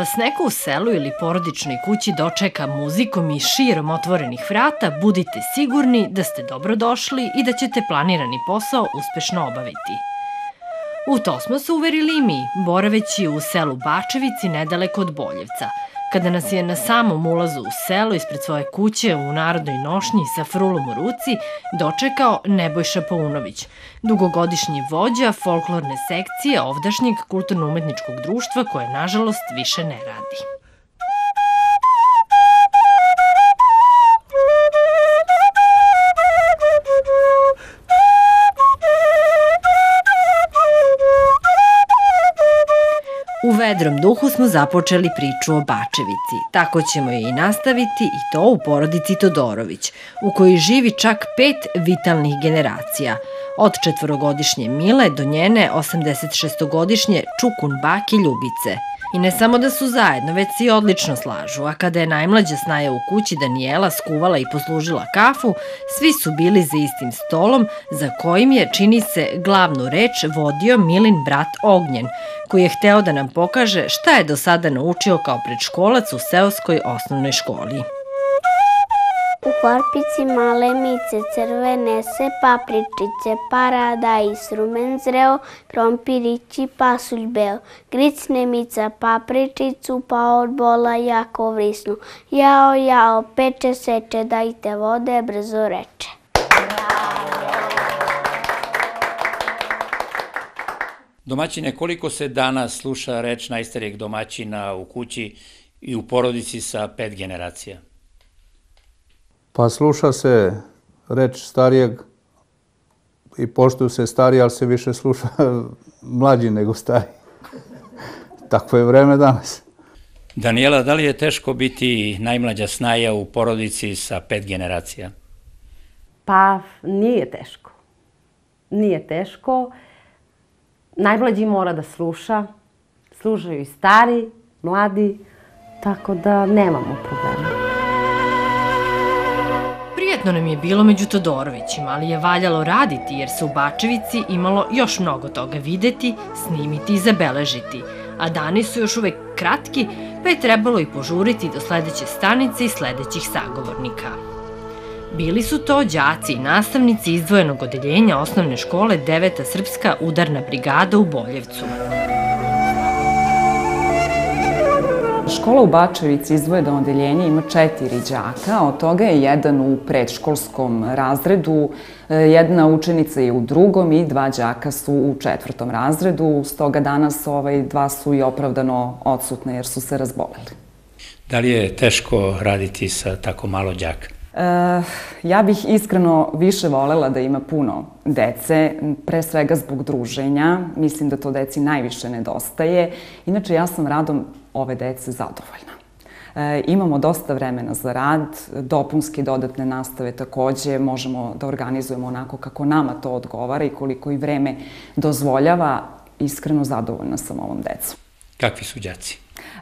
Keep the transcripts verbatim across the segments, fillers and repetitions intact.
vas neko u selu ili porodičnoj kući dočeka muzikom i širom otvorenih vrata, budite sigurni da ste dobrodošli i da ćete planirani posao uspešno obaviti. U to smo se uverili i mi, boraveći u selu Bačevici nedaleko od Boljevca, kada nas je na samom ulazu u selo ispred svoje kuće u narodnoj nošnji sa frulom u ruci dočekao Nebojša Paunović, dugogodišnji vođa folklorne sekcije ovdašnjeg kulturno-umetničkog društva koje, nažalost, više ne radi. U vedrom duhu smo započeli priču o Bačevici. Tako ćemo je i nastaviti, i to u porodici Todorović, u kojoj živi čak pet vitalnih generacija. Od četvorogodišnje Mile do njene osamdesetšestogodišnje čukun bake Ljubice. I ne samo da su zajedno, već se i odlično slažu, a kada je najmlađa snaja u kući Danijela skuvala i poslužila kafu, svi su bili za istim stolom, za kojim je, čini se, glavnu reč vodio Milin brat Ognjen, koji je hteo da nam pokaže šta je do sada naučio kao predškolac u seoskoj osnovnoj školi. U korpici male mice, crvene se papričice, paradajz, rumen zreo, krompirići, pasulj beo. Gricne mica papričicu, pa od bola jako vrisnu. Jao, jao, peče, seče, dajte vode, brzo reče. Domaćine, koliko se danas sluša reč najstarijeg domaćina u kući i u porodici sa pet generacija? Pa sluša se reč starijeg i poštuju se stariji, ali se više sluša mlađi nego stariji. Tako je vreme danas. Danijela, da li je teško biti najmlađa snaja u porodici sa pet generacija? Pa nije teško. Nije teško. Najmlađi mora da sluša. Slušaju i stari, mladi, tako da nemamo problema. Prijetno nam je bilo među Todorovićima, ali je valjalo raditi jer se u Bačevici imalo još mnogo toga videti, snimiti i zabeležiti, a dani su još uvek kratki, pa je trebalo i požuriti do sledeće stanice i sledećih sagovornika. Bili su to đaci i nastavnici izdvojenog odeljenja osnovne škole deveta Srpska udarna brigada u Boljevcu. Škola u Bačevici izdvojeno odeljenje ima četiri đaka, od toga je jedan u predškolskom razredu, jedna učenica je u drugom i dva đaka su u četvrtom razredu, stoga danas ovaj, dva su i opravdano odsutne jer su se razboleli. Da li je teško raditi sa tako malo đaka? E, ja bih iskreno više volela da ima puno dece, pre svega zbog druženja. Mislim da to deci najviše nedostaje. Inače, ja sam radom ove dece zadovoljna. E, imamo dosta vremena za rad, dopunske dodatne nastave takođe, možemo da organizujemo onako kako nama to odgovara i koliko i vreme dozvoljava. Iskreno zadovoljna sam ovom decom. Kakvi su đaci?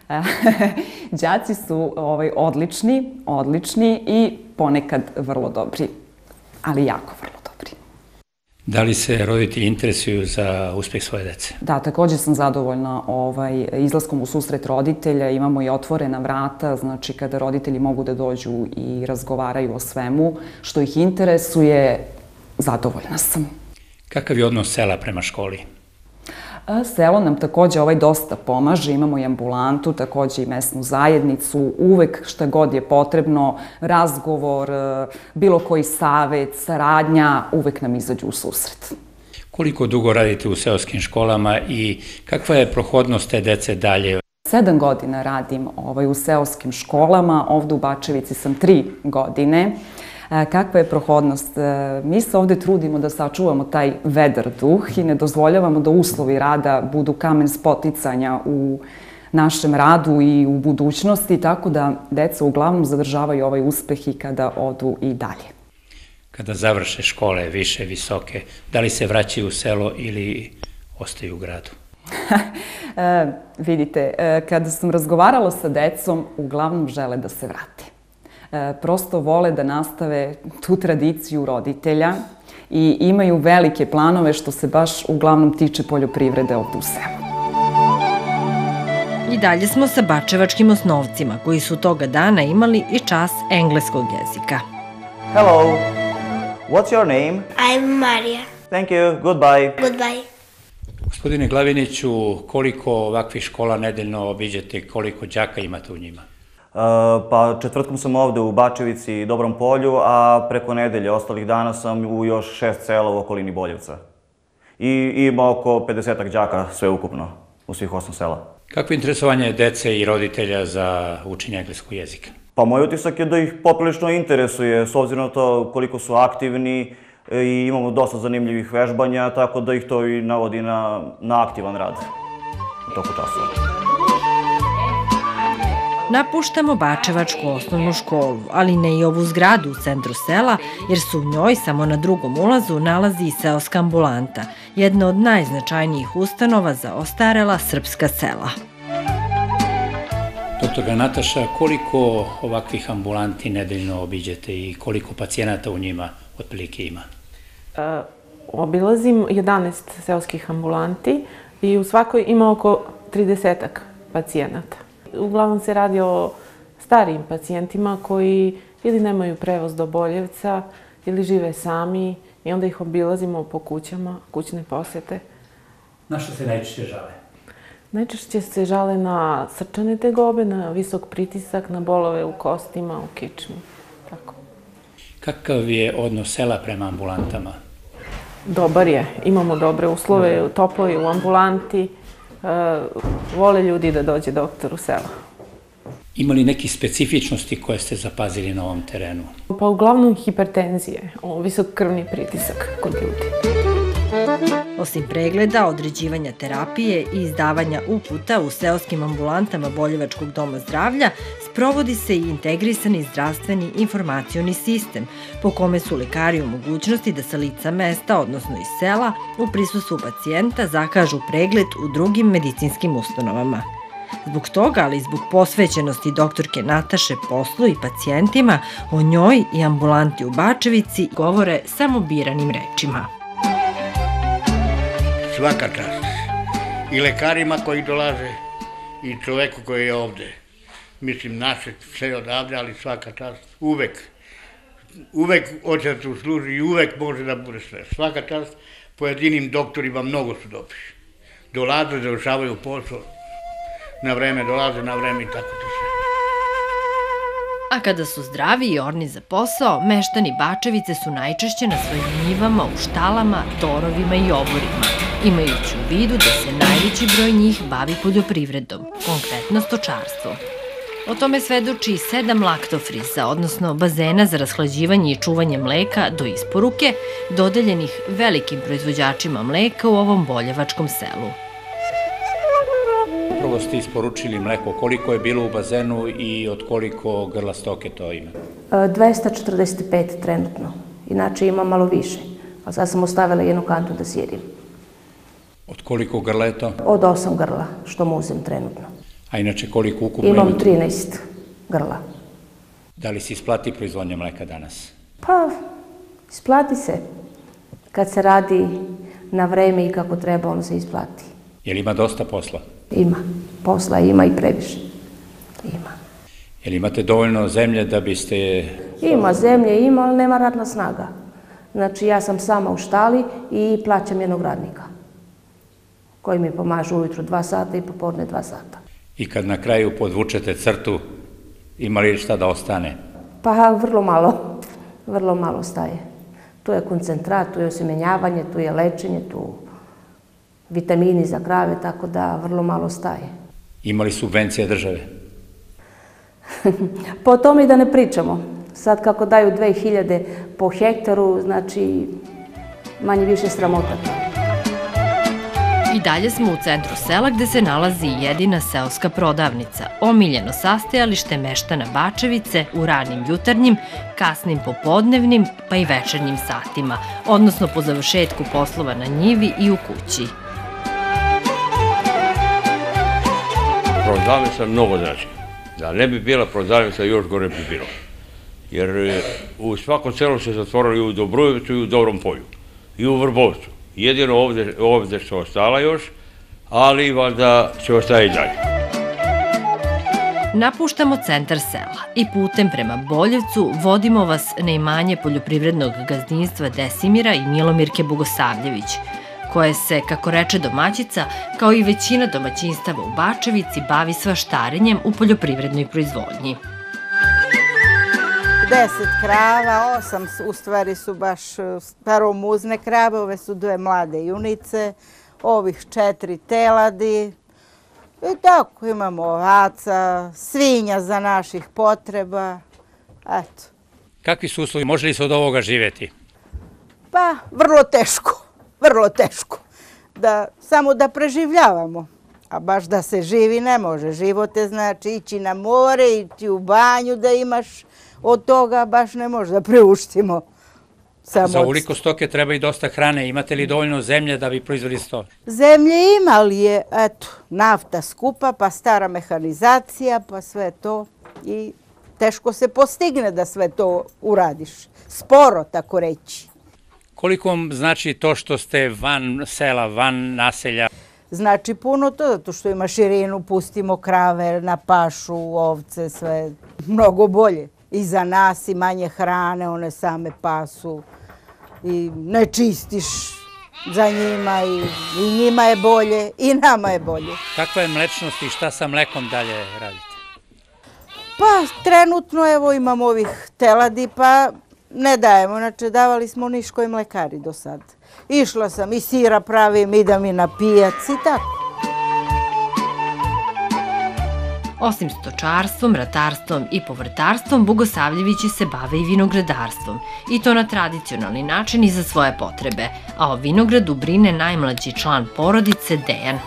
Đaci su ovaj, odlični, odlični i ponekad vrlo dobri, ali jako vrlo dobri. Da li se roditelji interesuju za uspeh svoje dece? Da, takođe sam zadovoljna ovaj, izlaskom u susret roditelja, imamo i otvorena vrata, znači kada roditelji mogu da dođu i razgovaraju o svemu što ih interesuje, zadovoljna sam. Kakav je odnos sela prema školi? Selo nam takođe ovaj dosta pomaže, imamo i ambulantu, takođe i mesnu zajednicu, uvek šta god je potrebno, razgovor, bilo koji savet, saradnja, uvek nam izađu u susret. Koliko dugo radite u seoskim školama i kakva je prohodnost te dece dalje? Sedam godina radim ovaj, u seoskim školama, ovde u Bačevici sam tri godine. Kakva je prohodnost? Mi se ovde trudimo da sačuvamo taj vedar duh i ne dozvoljavamo da uslovi rada budu kamen spoticanja u našem radu i u budućnosti, tako da deca uglavnom zadržavaju ovaj uspeh i kada odu i dalje. Kada završe škole više, visoke, da li se vraćaju u selo ili ostaju u gradu? e, vidite, kada sam razgovarala sa decom, uglavnom žele da se vrate. Prosto vole da nastave tu tradiciju roditelja i imaju velike planove što se baš uglavnom tiče poljoprivrede ovde u selu. I dalje smo sa bačevačkim osnovcima, koji su toga dana imali i čas engleskog jezika. Hello, what's your name? I'm Maria. Thank you, goodbye. Goodbye. Gospodine Glaviniću, koliko ovakvih škola nedeljno obiđete, koliko đaka imate u njima? Uh, pa četvrtkom sam ovde u Bačevici i Dobrom Polju, a preko nedelje, ostalih dana sam u još šest sela u okolini Boljevca. I ima oko pedesetak đaka sve ukupno u svih osam sela. Kakvo je interesovanje dece i roditelja za učenje engleskog jezika? Pa moj utisak je da ih poprilično interesuje, s obzirom na to koliko su aktivni i imamo dosta zanimljivih vežbanja, tako da ih to i navodi na, na aktivan rad u toku časova. Napuštamo Bačevačku osnovnu školu, ali ne i ovu zgradu u centru sela, jer se u njoj samo na drugom ulazu nalazi i seoska ambulanta, jedna od najznačajnijih ustanova za ostarela srpska sela. Doktorka Nataša, koliko ovakvih ambulanti nedeljno obiđete i koliko pacijenata u njima otprilike ima? E, obilazim jedanaest seoskih ambulanti i u svakoj ima oko tridesetak pacijenata. Uglavnom se radi o starijim pacijentima koji ili nemaju prevoz do Boljevca ili žive sami i onda ih obilazimo po kućama, kućne posete. Na što se najčešće žale? Najčešće se žale na srčane tegobe, na visok pritisak, na bolove u kostima, u kičmi. Tako. Kakav je odnos sela prema ambulantama? Dobar je. Imamo dobre uslove, toplo je u ambulanti. Vole ljudi da dođe doktor u selo. Ima li neki specifičnosti koje ste zapazili na ovom terenu? Pa uglavnom hipertenzije, visok krvni pritisak kod ljudi. Osim pregleda, određivanja terapije i izdavanja uputa u seoskim ambulantama Boljevačkog doma zdravlja, sprovodi se i integrisani zdravstveni informacioni sistem, po kome su lekari u mogućnosti da sa lica mesta, odnosno iz sela, u prisustvu pacijenta zakažu pregled u drugim medicinskim ustanovama. Zbog toga, ali i zbog posvećenosti doktorke Nataše poslu i pacijentima, o njoj i ambulanti u Bačevici govore samo biranim rečima. Svaka čast. I lekarima koji dolaze, i čoveku koji je ovde. Mislim, naše sve odavde, ali svaka čast. Uvek. Uvek hoće da te usluži i uvek može da bude sve. Svaka čast. Pojedinim doktorima mnogo su dobri. Dolaze, završavaju posao. Na vreme dolaze, na vreme i tako to sve. A kada su zdravi i orni za posao, meštani Bačevice su najčešće na svojim njivama, u štalama, torovima i oborima, imajući u vidu da se najveći broj njih bavi poljoprivredom, konkretno stočarstvom. O tome svedoči i sedam laktofriza, odnosno bazena za rashlađivanje i čuvanje mleka do isporuke, dodeljenih velikim proizvođačima mleka u ovom boljevačkom selu. Upravo ste isporučili mleko. Koliko je bilo u bazenu i od koliko grla stoke to ima? dvesta četrdeset pet trenutno. Inače ima malo više. Ali sad sam ostavila jednu kantu da sjedim. Od koliko grla je to? Od osam grla, što muzem trenutno. A inače koliko ukupno imam? Imam Imam trinaest grla. Da li se isplati proizvodnja mleka danas? Pa, isplati se. Kad se radi na vreme i kako treba, ono se isplati. Je li ima dosta posla? Ima. Posla ima i previše. Ima. Je li imate dovoljno zemlje da biste... Ima zemlje, ima, ali nema radna snaga. Znači, ja sam sama u štali i plaćam jednog radnika koji mi pomaže ujutru dva sata i popodne dva sata. I kad na kraju podvučete crtu, ima li šta da ostane? Pa, vrlo malo. Vrlo malo staje. Tu je koncentrat, tu je osemenjavanje, tu je lečenje, tu vitamini za krave, tako da vrlo malo staje. Ima li subvencije države? Po tome i da ne pričamo. Sad kako daju dve hiljade po hektaru, znači manje više sramota. I dalje smo u centru sela gde se nalazi jedina seoska prodavnica, omiljeno sastajalište meštana Bačevice u ranim jutarnjim, kasnim popodnevnim pa i večernjim satima, odnosno po završetku poslova na njivi i u kući. Prodavnica mnogo znači. Da ne bi bila prodavnica, još gore bi bilo. Jer u svakom selu se zatvorili i u Dobrujevcu i u Dobrom Polju. I u Vrbovcu. Jedino ovde, ovde što ostala još, ali valjda će ostaje i dalje. Napuštamo centar sela i putem prema Boljevcu vodimo vas na imanje poljoprivrednog gazdinstva Desimira i Milomirke Bogosavljević, koje se, kako reče domaćica, kao i većina domaćinstava u Bačevici, bavi svaštarenjem u poljoprivrednoj proizvodnji. Deset krava, osam u stvari su baš staromuzne krave, ove su dve mlade junice, ovih četiri teladi. I tako, imamo ovaca, svinja za naših potreba, eto. Kakvi su uslovi, može li se od ovoga živeti? Pa, vrlo teško, vrlo teško. Da, samo da preživljavamo, a baš da se živi ne može. Život je znači ići na more, ići u banju da imaš, od toga baš ne može da priuštimo. Za ovoliko stoke treba i dosta hrane. Imate li dovoljno zemlje da bi proizveli sto? Zemlje ima, ali je, eto, nafta skupa, pa stara mehanizacija, pa sve to. I teško se postigne da sve to uradiš. Sporo, tako reći. Koliko vam znači to što ste van sela, van naselja? Znači puno to, zato što ima širinu, pustimo krave na pašu, ovce, sve mnogo bolje. I za nas i manje hrane, one same pasu i ne čistiš za njima i njima je bolje i nama je bolje. Kakva je mlečnost i šta sa mlekom dalje radite? Pa trenutno evo imam ovih teladi pa ne dajemo, znači davali smo u Niškoj mlekari do sad. Išla sam i sira pravim, idem i na pijac i tako. Osim stočarstvom, ratarstvom i povrtarstvom, Bogosavljevići se bave i vinogradarstvom, i to na tradicionalni način i za svoje potrebe, a o vinogradu brine najmlađi član porodice Dejan.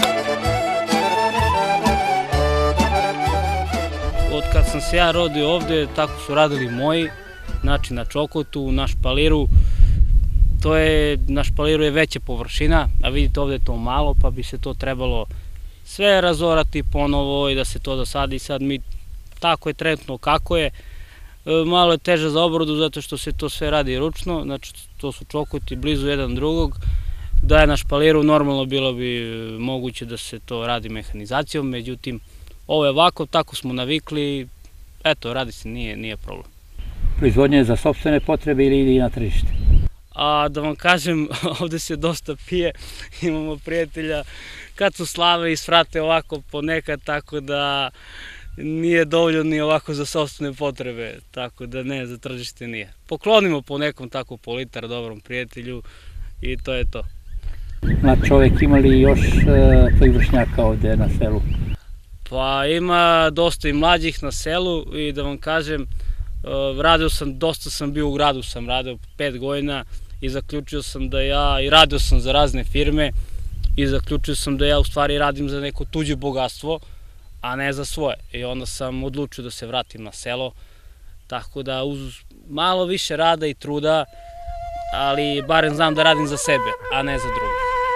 Od kad sam se ja rodio ovde, tako su radili moji, znači na Čokotu, na Špaliru. To je, na Špaliru je veća površina, a vidite ovde je to malo, pa bi se to trebalo sve razorati ponovo i da se to dosadi. Sad mi, tako je trenutno kako je, malo je teže za obradu zato što se to sve radi ručno, znači to su čokoti blizu jedan drugog. Da je na Špaliru normalno bilo bi moguće da se to radi mehanizacijom, međutim ovo je ovako, tako smo navikli, eto, radi se, nije, nije problem. Proizvodnja je za sopstvene potrebe ili ide i na tržište? A da vam kažem, ovde se dosta pije, imamo prijatelja kad su slave i svrate ovako ponekad, tako da nije dovoljno ni ovako za sopstvene potrebe, tako da ne, za tržište nije. Poklonimo po nekom tako po litar dobrom prijatelju i to je to. Mlad čovek, ima li još tvojih vršnjaka ovde na selu? Pa ima dosta i mlađih na selu i da vam kažem, radio sam, dosta sam bio u gradu, sam radio pet godina i zaključio sam da ja, i radio sam za razne firme i zaključio sam da ja u stvari radim za neko tuđe bogatstvo, a ne za svoje. I onda sam odlučio da se vratim na selo, tako da uz malo više rada i truda, ali barem znam da radim za sebe, a ne za druge.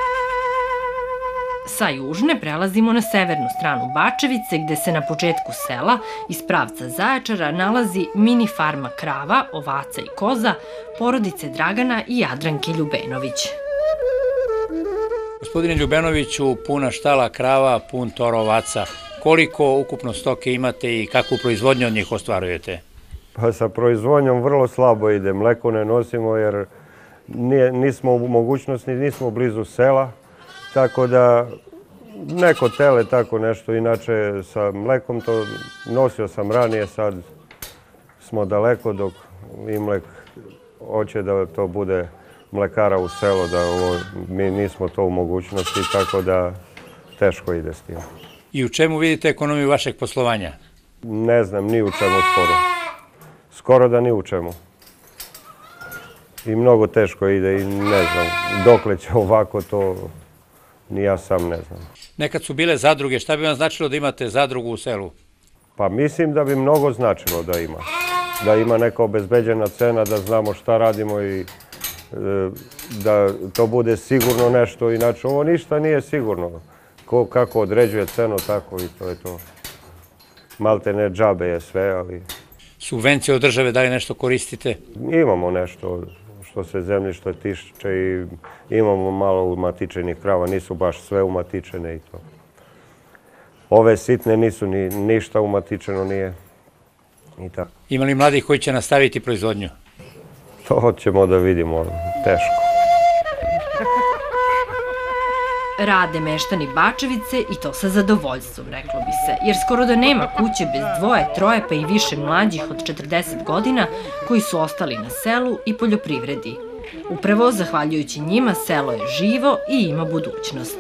Sa južne prelazimo na severnu stranu Bačevice, gde se na početku sela, iz pravca Zaječara, nalazi mini farma krava, ovaca i koza, porodice Dragana i Jadranke Ljubenović. Gospodine Ljubenoviću, puna štala krava, pun tor ovaca. Koliko ukupno stoke imate i kakvu proizvodnju od njih ostvarujete? Pa sa proizvodnjom vrlo slabo ide. Mleko ne nosimo jer nismo u mogućnosti, nismo blizu sela. Tako da neko tele, tako nešto, inače sa mlekom to nosio sam ranije, sad smo daleko dok Imlek hoće da to bude mlekara u selo, da mi nismo to u mogućnosti, tako da teško ide s tim. I u čemu vidite ekonomiju vašeg poslovanja? Ne znam, ni u čemu skoro. Skoro da ni u čemu. I mnogo teško ide i ne znam, dokle će ovako to... Ni ja sam ne znam. Nekad su bile zadruge, šta bi vam značilo da imate zadrugu u selu? Pa mislim da bi mnogo značilo da ima. Da ima neka obezbeđena cena, da znamo šta radimo i da to bude sigurno nešto. Inače, ovo ništa nije sigurno. Kako određuje cenu, tako i to je to. Malte ne džabe je sve, ali... Subvencije od države, da li nešto koristite? Imamo nešto što se zemljišta tiče i imamo malo umatičenih krava, nisu baš sve umatičene i to. ove sitne nisu ni ništa umatičeno nije. I tako. Ima li mladih koji će nastaviti proizvodnju? To ćemo da vidimo, teško. Rade meštani Bačevice i to sa zadovoljstvom, reklo bi se, jer skoro da nema kuće bez dvoje, troje pa i više mlađih od četrdeset godina koji su ostali na selu i poljoprivredi. Upravo, zahvaljujući njima, selo je živo i ima budućnost.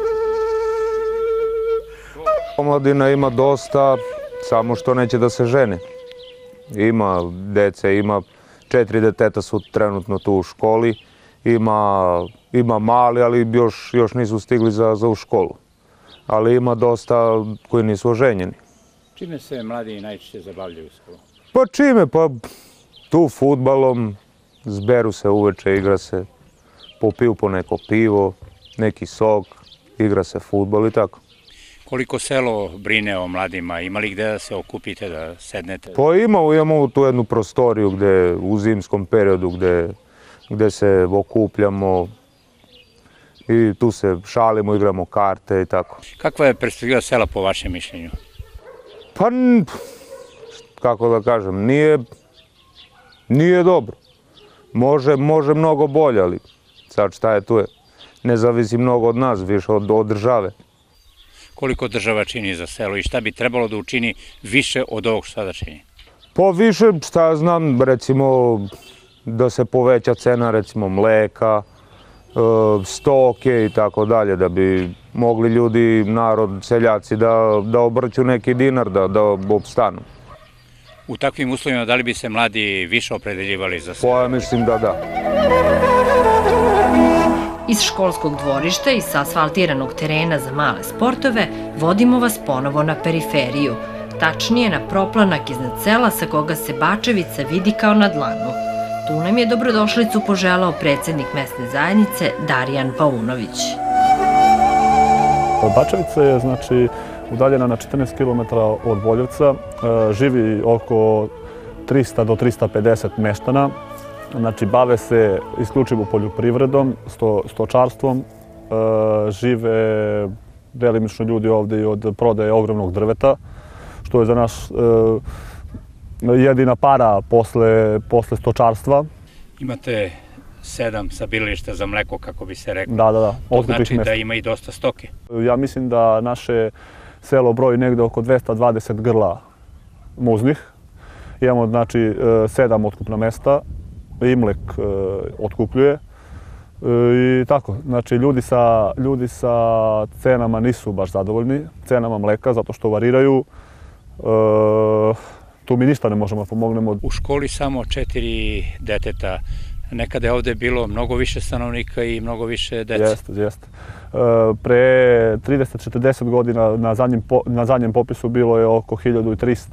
Omladina ima dosta, samo što neće da se žene. Ima dece, ima četiri deteta su trenutno tu u školi, ima, ima mali, ali još, još nisu stigli za, za u školu. Ali ima dosta koji nisu oženjeni. Čime se mladi najčešće zabavljaju u školu? Pa čime? Pa tu fudbalom, zberu se uveče, igra se, popiju po neko pivo, neki sok, igra se fudbal i tako. Koliko selo brine o mladima? Ima li gde da se okupite, da sednete? Pa imamo, imamo tu jednu prostoriju gde u zimskom periodu gde, gde se okupljamo i tu se šalimo, igramo karte i tako. Kakva je perspektiva sela po vašem mišljenju? Pa, kako da kažem, nije, nije dobro. Može, može mnogo bolje, ali sad šta je tu je. Ne zavisi mnogo od nas, više od, od države. Koliko država čini za selo i šta bi trebalo da učini više od ovog što sada čini? Pa više, šta ja znam, recimo da se poveća cena recimo mleka, stoke i tako dalje, da bi mogli ljudi, narod, seljaci da, da obrću neki dinar, da, da opstanu. U takvim uslovima da li bi se mladi više opredeljivali za selo? Pa ja mislim da da. Iz školskog dvorišta i sa asfaltiranog terena za male sportove vodimo vas ponovo na periferiju, tačnije na proplanak iznad sela sa koga se Bačevica vidi kao na dlanu. Tu nam je dobrodošlicu poželao predsednik mesne zajednice Darijan Paunović. Bačevica je znači udaljena na četrnaest kilometara od Boljevca, živi oko trista do trista pedeset meštana. Znači, bave se isključivo poljoprivredom, sto, stočarstvom, e, žive delimično ljudi ovde i od prodaje ogromnog drveta, što je za nas e, jedina para posle, posle stočarstva. Imate sedam sabilišta za mleko, kako bi se reklo. Da, da, da. To znači da ima i dosta stoke. Ja mislim da naše selo broji negde oko dvesta dvadeset grla muznih. Imamo, znači, sedam otkupna mesta. Imlek e, otkupljuje e, i tako, znači ljudi sa, ljudi sa cenama nisu baš zadovoljni, cenama mleka, zato što variraju, e, tu mi ništa ne možemo pomognemo. U školi samo četiri deteta, nekada je ovde bilo mnogo više stanovnika i mnogo više dece. Jeste, jeste. E, pre trideset do četrdeset godina na zadnjem, po, na zadnjem popisu bilo je oko hiljadu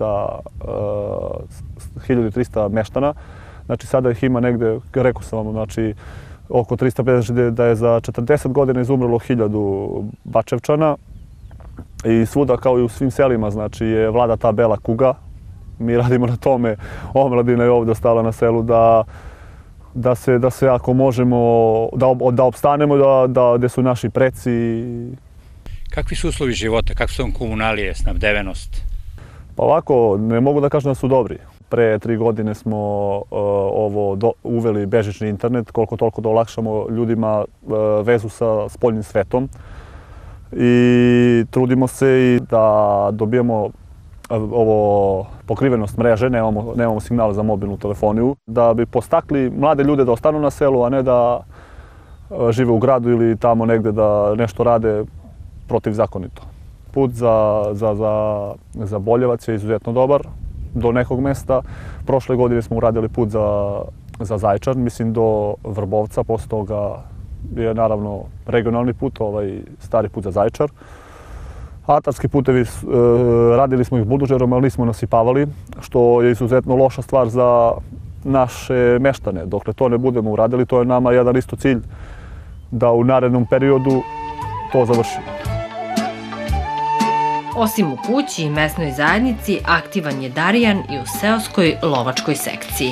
i trista meštana. Znači, sada ih ima negde, rekao sam vam, znači, oko trista pedeset, da je za četrdeset godina izumrlo hiljadu Bačevčana i svuda, kao i u svim selima, znači, je vlada ta bela kuga. Mi radimo na tome, omladina je ovde stala na selu da, da, se, da se, ako možemo, da, da opstanemo, da, da, gde su naši preci. Kakvi su uslovi života, kakve su vam komunalije, snabdevenost? Pa ovako, ne mogu da kažem da su dobri. Pre tri godine smo uh, ovo do, uveli bežični internet, koliko toliko da olakšamo ljudima uh, vezu sa spoljnim svetom. I trudimo se i da dobijemo uh, ovo pokrivenost mreže, nemamo, nemamo signal za mobilnu telefoniju, da bi postakli mlade ljude da ostanu na selu, a ne da uh, žive u gradu ili tamo negde da nešto rade protivzakonito. Put za, za, za, za Boljevac je izuzetno dobar. Do nekog mesta. Prošle godine smo uradili put za, za Zaječar, mislim do Vrbovca, posle toga je naravno regionalni put, ovaj stari put za Zaječar. Atarski putevi, e, radili smo ih buldožerom, ali nismo nasipavali, što je izuzetno loša stvar za naše meštane. Dokle to ne budemo uradili, to je nama jedan isto cilj da u narednom periodu to završimo. Osim u kući i mesnoj zajednici, aktivan je Darijan i u seoskoj lovačkoj sekciji.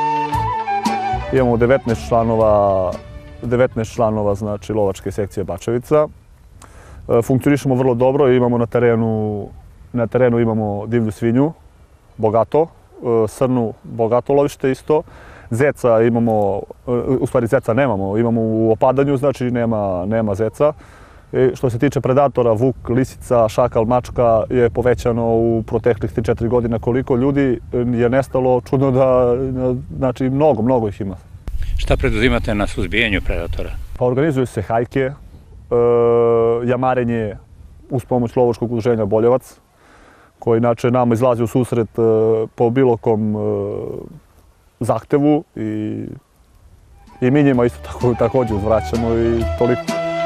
Imamo devetnaest članova, devetnaest članova znači, lovačke sekcije Bačevica. Funkcionišemo vrlo dobro, imamo na terenu, na terenu imamo divlju svinju, bogato, srnu, bogato lovište isto. Zeca imamo, u stvari zeca nemamo, imamo u opadanju, znači nema, nema zeca. I što se tiče predatora, vuk, lisica, šakal, mačka je povećano u proteklih tri četiri godina. Koliko ljudi je nestalo, čudno da, znači mnogo, mnogo ih ima. Šta preduzimate na suzbijanju predatora? Pa organizuju se hajke, e, jamarenje uz pomoć lovačkog udruženja Boljevac, koji inače nama izlazi u susret e, po bilo kom e, zahtevu i, i mi njima isto tako, također uzvraćamo i toliko.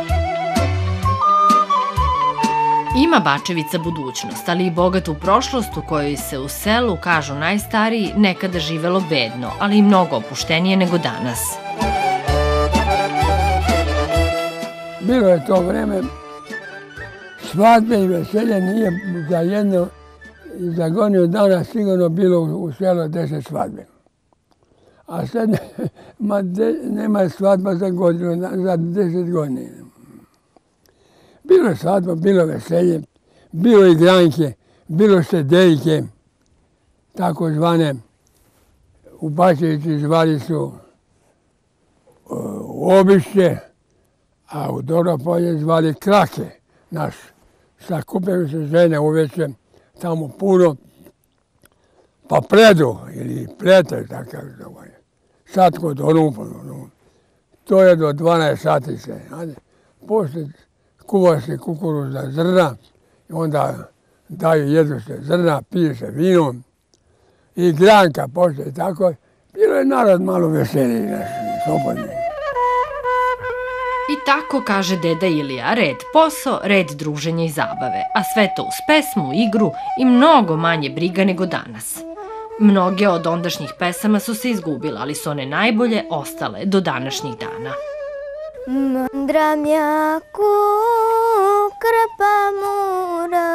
Ima Bačevica budućnost, ali i bogatu prošlost u kojoj se u selu, kažu najstariji, nekada živelo bedno, ali i mnogo opuštenije nego danas. Bilo je to vreme svadbe i veselje, nije za jedno, za godinu dana sigurno bilo u selu deset svadbe. A sad ma de, nema svadba za godinu, za deset godina. Bilo je svadba, bilo veselje, bilo igranke, bilo sedejke, tako zvane, u Bačevici zvali su uh, obišće, a u Doropolje zvali krake. Naš, sakupljaju se žene uveče, tamo puno, pa predu, ili plete, tako se zove. Sad kod onupa, to je do dvanaest sati se, poslije kuva se kukuruzna zrna i onda daju, jedu se zrna, pije se vino i granka poslije tako. Bilo je narod malo veseliji naš, slobodni. I tako, kaže deda Ilija, red posao, red druženja i zabave, a sve to uz pesmu, igru i mnogo manje briga nego danas. Mnoge od ondašnjih pesama su se izgubile, ali su one najbolje ostale do današnjih dana. Mndra mjaku krpa mura,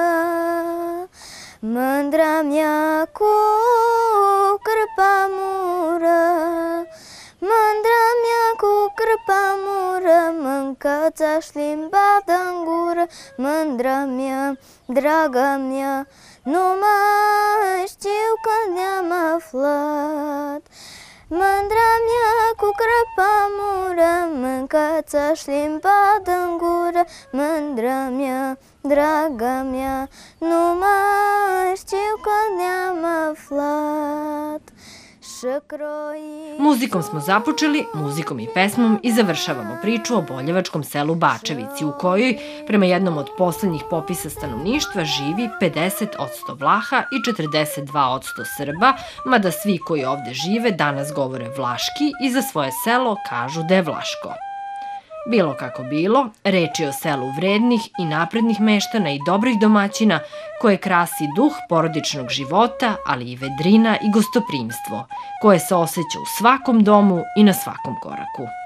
mndra mjaku krpa mura, mndra mjaku krpa mura, mâncă ți-aș badangura, mândra mea, draga mea, nu mai știu când ne-am aflat. Mândra mea cu crăpa mură, mâncați-aș limba în gură, mândra mea, draga mea, nu mai știu când ne-am aflat. Muzikom smo započeli, muzikom i pesmom i završavamo priču o boljevačkom selu Bačevici, u kojoj, prema jednom od poslednjih popisa stanovništva, živi pedeset odsto Vlaha i četrdeset dva odsto Srba, mada svi koji ovde žive danas govore vlaški i za svoje selo kažu da je vlaško. Bilo kako bilo, reč je o selu vrednih i naprednih meštana i dobrih domaćina koje krasi duh porodičnog života, ali i vedrina i gostoprimstvo, koje se osjeća u svakom domu i na svakom koraku.